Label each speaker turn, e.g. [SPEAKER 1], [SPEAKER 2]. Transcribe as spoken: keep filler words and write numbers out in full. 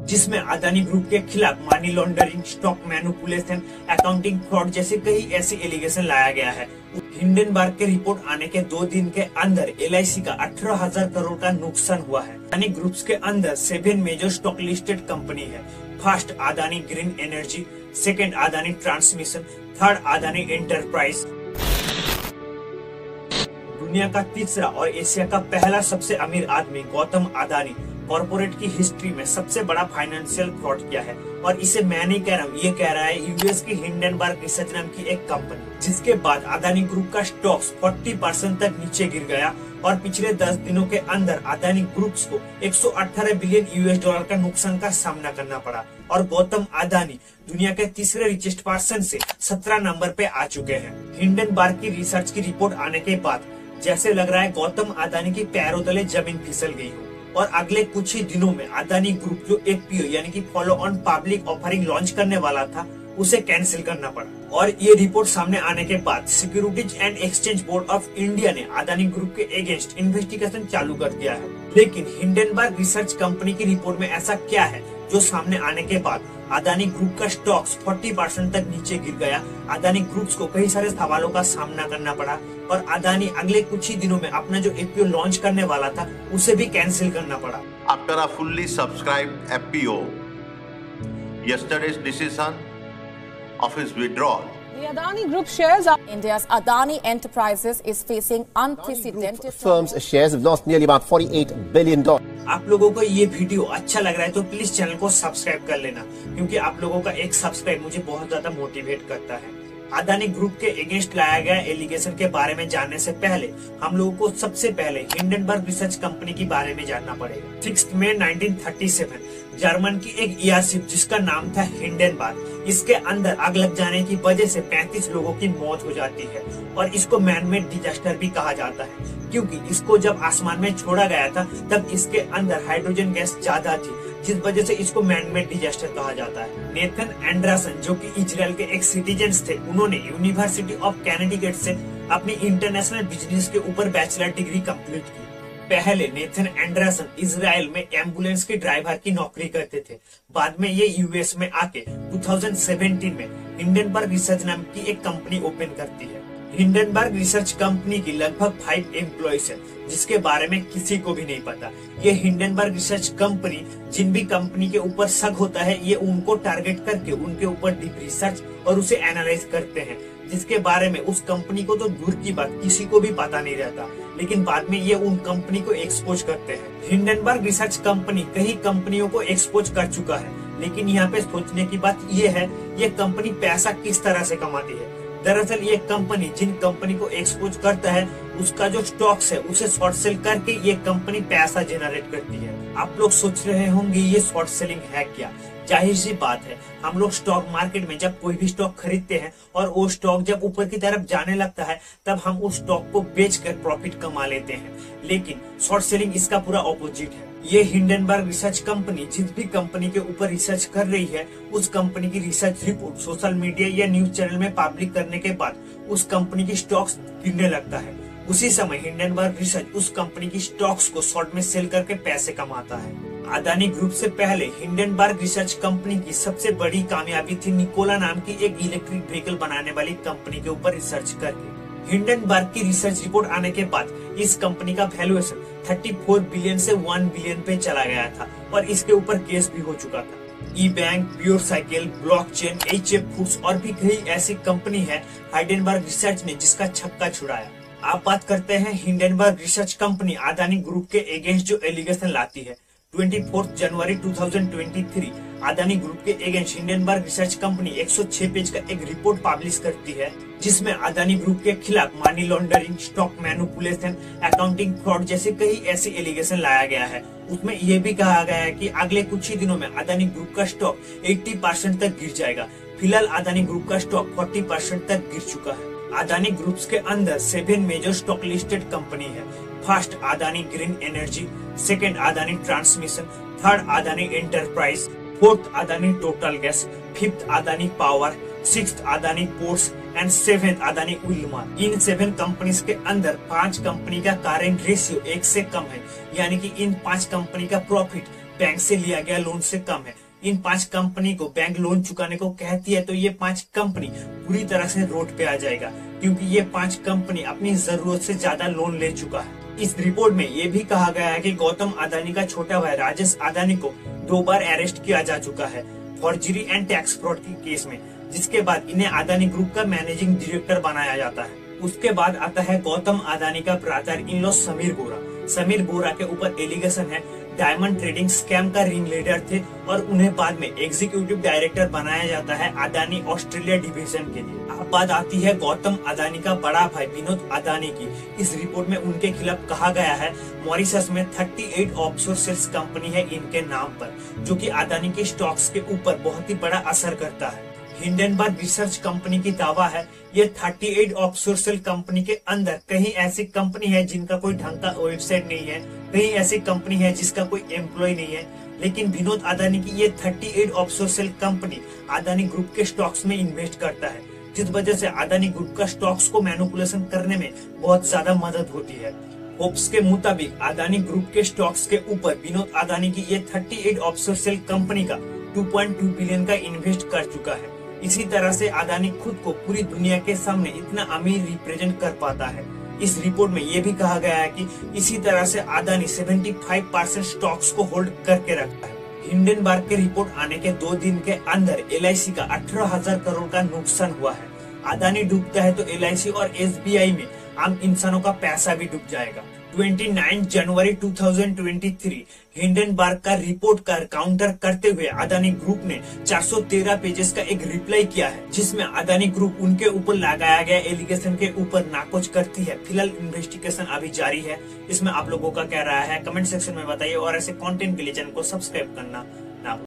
[SPEAKER 1] जिसमें अदानी ग्रुप के खिलाफ money laundering, stock manipulation, accounting fraud जैसे कई ऐसी एलिगेशन लाया गया है। हिंडनबर्ग के रिपोर्ट आने के दो दिन के अंदर एल आई सी का अठारह हजार करोड़ का नुकसान हुआ है। अदानी ग्रुप्स के अंदर seven major stock listed company है। First Adani green energy, second Adani transmission, third Adani enterprise. दुनिया का तीसरा और एशिया का पहला सबसे अमीर आदमी गौतम अदानी कॉर्पोरेट की हिस्ट्री में सबसे बड़ा फाइनेंशियल फ्रॉड किया है। और इसे मैं नहीं कह रहा हूँ, ये कह रहा है यूएस की हिंडनबर्ग रिसर्च नाम की एक कंपनी, जिसके बाद अदानी ग्रुप का स्टॉक्स चालीस परसेंट तक नीचे गिर गया और पिछले दस दिनों के अंदर अदानी ग्रुप्स को एक सौ अठारह बिलियन यूएस डॉलर का नुकसान का सामना करना पड़ा। और गौतम अदानी दुनिया के तीसरे रिचेस्ट पर्सन से सत्रह नंबर पे आ चुके हैं। हिंडनबर्ग की रिसर्च की रिपोर्ट आने के बाद जैसे लग रहा है गौतम अदानी की पैरों तले जमीन फिसल गई हो और अगले कुछ ही दिनों में अदानी ग्रुप जो एफ पी ओ यानी कि follow on public offering launch करने वाला था उसे कैंसिल करना पड़ा। और ये रिपोर्ट सामने आने के बाद securities and exchange board of India ने अदानी ग्रुप के अगेंस्ट इन्वेस्टिगेशन चालू कर दिया है। लेकिन हिंडनबर्ग रिसर्च कंपनी की रिपोर्ट में ऐसा क्या है जो सामने आने के बाद अदानी ग्रुप का स्टॉक्स चालीस परसेंट तक नीचे गिर गया, अदानी ग्रुप्स को कई सारे सवालों का सामना करना पड़ा और अदानी अगले कुछ ही दिनों में अपना जो एफ पी ओ लॉन्च करने वाला था उसे भी कैंसिल करना पड़ा।
[SPEAKER 2] After a fully subscribed F P O, yesterday's decision of his withdrawal.
[SPEAKER 3] The Adani Group shares are India's Adani Enterprises is facing unprecedented.
[SPEAKER 4] Firm's shares have lost nearly about forty-eight billion dollars.
[SPEAKER 1] आप लोगों को ये video अच्छा लग रहा है तो please channel को सब्सक्राइब कर लेना, क्योंकि आप लोगों का एक सब्सक्राइब मुझे बहुत ज्यादा मोटिवेट करता है। अदानी ग्रुप के अगेंस्ट लाया गया एलिगेशन के बारे में जानने से पहले हम लोगों को सबसे पहले हिंडनबर्ग रिसर्च कंपनी के बारे में जानना पड़ेगा। छह मई उन्नीस सौ सैंतीस जर्मन की एक एयरशिप जिसका नाम था हिंडनबर्ग, इसके अंदर आग लग जाने की वजह से पैंतीस लोगों की मौत हो जाती है और इसको मैन मेड डिजास्टर भी कहा जाता है, क्योंकि इसको जब आसमान में छोड़ा गया था तब इसके अंदर हाइड्रोजन गैस ज्यादा थी, जिस वजह से इसको मैन मेड डिजास्टर कहा जाता है। नेथन एंडरसन जो कि इजराइल के एक सिटीजन थे, उन्होंने यूनिवर्सिटी ऑफ कैनेडिकेट से अपनी इंटरनेशनल बिजनेस के ऊपर बैचलर डिग्री कंप्लीट की। पहले नेथन एंडरसन इजराइल में एम्बुलेंस के ड्राइवर की नौकरी करते थे। बाद में ये यूएस में आके दो हज़ार सत्रह में हिंडनबर्ग रिसर्च नाम की एक कंपनी ओपन करती है। हिंडनबर्ग रिसर्च कंपनी की लगभग फाइव एम्प्लॉयज है, जिसके बारे में किसी को भी नहीं पता। ये हिंडनबर्ग रिसर्च कंपनी जिन भी कंपनी के ऊपर शक होता है, ये उनको टारगेट करके उनके ऊपर डीप रिसर्च और उसे एनालाइज करते हैं, जिसके बारे में उस कंपनी को तो दूर की बात किसी को भी पता नहीं रहता, लेकिन बाद में ये उन कंपनी को एक्सपोज करते हैं। हिंडनबर्ग रिसर्च कंपनी कई कंपनियों को एक्सपोज कर चुका है, लेकिन यहाँ पे सोचने की बात ये है ये कंपनी पैसा किस तरह से कमाती है। दरअसल ये कंपनी जिन कंपनी को एक्सपोज करता है उसका जो स्टॉक्स है उसे शॉर्ट सेल करके ये कंपनी पैसा जनरेट करती है। आप लोग सोच रहे होंगे ये शॉर्ट सेलिंग है क्या? जाहिर सी बात है, हम लोग स्टॉक मार्केट में जब कोई भी स्टॉक खरीदते हैं और वो स्टॉक जब ऊपर की तरफ जाने लगता है तब हम उस स्टॉक को बेचकर प्रॉफिट कमा लेते हैं, लेकिन शॉर्ट सेलिंग इसका पूरा ऑपोजिट है। ये हिंडनबर्ग रिसर्च कंपनी जिस भी कंपनी के ऊपर रिसर्च कर रही है उस कंपनी की रिसर्च रिपोर्ट सोशल मीडिया या न्यूज चैनल में पब्लिक करने के बाद उस कंपनी की स्टॉक्स गिरने लगता है। उसी समय हिंडनबर्ग रिसर्च उस कंपनी की स्टॉक्स को शॉर्ट में सेल करके पैसे कमाता है। अदानी ग्रुप से पहले हिंडनबर्ग रिसर्च कंपनी की सबसे बड़ी कामयाबी थी निकोला नाम की एक इलेक्ट्रिक व्हीकल बनाने वाली कंपनी के ऊपर रिसर्च करके। हिंडनबर्ग की रिसर्च रिपोर्ट आने के बाद इस कंपनी का वैल्यूएशन चौंतीस बिलियन से एक बिलियन पे चला गया था और इसके ऊपर केस भी हो चुका था। E bank, pure cycle, blockchain, H F foods और भी कई ऐसी कंपनी है हिंडनबर्ग रिसर्च ने जिसका छक्का छुड़ाया। आप बात करते हैं Hindenburg research company Adani group के अगेंस्ट जो एलिगेशन लाती है। चौबीस जनवरी दो हज़ार तेईस अदानी ग्रुप के अगेंस्ट हिंडनबर्ग रिसर्च कंपनी एक सौ छह पेज का एक रिपोर्ट पब्लिश करती है, जिसमें अदानी ग्रुप के खिलाफ money laundering, stock manipulation, accounting fraud जैसे कई ऐसी एलिगेशन लाया गया है। उसमें यह भी कहा गया है कि अगले कुछ ही दिनों में अदानी ग्रुप का स्टॉक अस्सी परसेंट तक गिर जाएगा। फिलहाल अदानी ग्रुप का स्टॉक चालीस परसेंट तक गिर चुका है। अदानी ग्रुप्स के अंदर seven major stock listed company है। First Adani green energy, second Adani transmission, third Adani enterprise, fourth Adani total gas, fifth Adani power, sixth Adani ports and seventh Adani Wilmar. इन सेवन कंपनीज के अंदर पांच कंपनी का करेंट रेशियो एक से कम है, यानी कि इन पांच कंपनी का प्रॉफिट बैंक से लिया गया लोन से कम है। इन पांच कंपनी को बैंक लोन चुकाने को कहती है तो ये पांच कंपनी पूरी तरह से रोड पे आ जाएगा, क्योंकि ये पांच कंपनी अपनी जरूरत से ज्यादा लोन ले चुका है। इस रिपोर्ट में ये भी कहा गया है कि गौतम अदानी का छोटा भाई राजेश अदानी को दो बार अरेस्ट किया जा चुका है फॉर्जरी एंड टैक्स फ्रॉड के केस में, जिसके बाद इन्हें अदानी ग्रुप का मैनेजिंग डायरेक्टर बनाया जाता है। उसके बाद आता है गौतम अदानी का brother in law Sameer Bora. Sameer Bora के ऊपर एलिगेशन है डायमंड ट्रेडिंग स्कैम का रिंग लीडर थे और उन्हें बाद में एग्जीक्यूटिव डायरेक्टर बनाया जाता है अदानी ऑस्ट्रेलिया डिवीजन के लिए। अब बात आती है गौतम अदानी का बड़ा भाई विनोद अदानी की। इस रिपोर्ट में उनके खिलाफ कहा गया है मॉरिशस में अड़तीस ऑफशोर सेल्स कंपनी है इनके नाम पर, जो कि अदानी के स्टॉक्स के ऊपर बहुत ही बड़ा असर करता है। हिंडनबर्ग रिसर्च कंपनी की दावा है ये अड़तीस ऑफशोर सेल कंपनी के अंदर कहीं ऐसी कंपनी है जिनका कोई ढंग का वेबसाइट नहीं है, कहीं ऐसी कंपनी है जिसका कोई एम्प्लॉय नहीं है, लेकिन विनोद अदानी की ये अड़तीस offshore shell company Adani group के स्टॉक्स में इन्वेस्ट करता है, जिस वजह से अदानी ग्रुप का स्टॉक्स को मैनिपुलेशन करने में बहुत ज्यादा मदद होती है। होप्स के मुताबिक अदानी ग्रुप के स्टॉक्स के ऊपर विनोद अदानी की ये अड़तीस ऑफशोर सेल कंपनी का दो पॉइंट दो बिलियन का इन्वेस्ट कर चुका है। इसी तरह से अदानी खुद को पूरी दुनिया के सामने इतना अमीर रिप्रेजेंट कर पाता है। इस रिपोर्ट में ये भी कहा गया है कि इसी तरह से अदानी पचहत्तर परसेंट स्टॉक्स को होल्ड करके रखता है। हिंडनबर्ग के रिपोर्ट आने के दो दिन के अंदर एल आई सी का अठारह हजार करोड़ का नुकसान हुआ है। अदानी डूबता है तो एल आई सी और एस बी आई में आम इंसानों का पैसा भी डूब जाएगा। उनतीस जनवरी दो हज़ार तेईस हिंडनबर्ग का रिपोर्ट कर काउंटर करते हुए अदानी ग्रुप ने चार सौ तेरह पेजेस का एक रिप्लाई किया है, जिसमें अदानी ग्रुप उनके ऊपर लगाया गया एलिगेशन के ऊपर नाकोच करती है। फिलहाल इन्वेस्टिगेशन अभी जारी है। इसमें आप लोगों का क्या राय है कमेंट सेक्शन में बताइए और ऐसे कंटेंट के लिए चैनल को सब्सक्राइब करना